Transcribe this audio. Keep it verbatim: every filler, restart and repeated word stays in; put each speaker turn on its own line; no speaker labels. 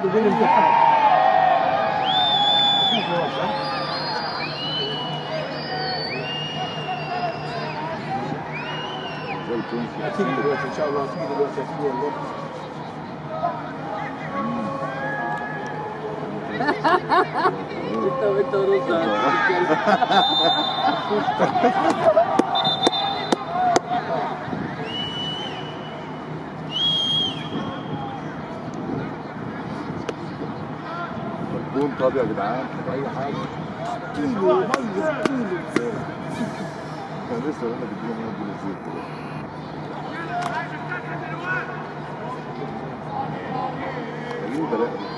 بالامتحان. تيجي دلوقتي ان شاء الله، تيجي دلوقتي هتيجي والله. انت وانت ورد
مجنون. طب يا جدعان اي حاجه كيلو ميه كيلو. انا لسه انا بدي ميه كيلو زيت كده. غريبه. لا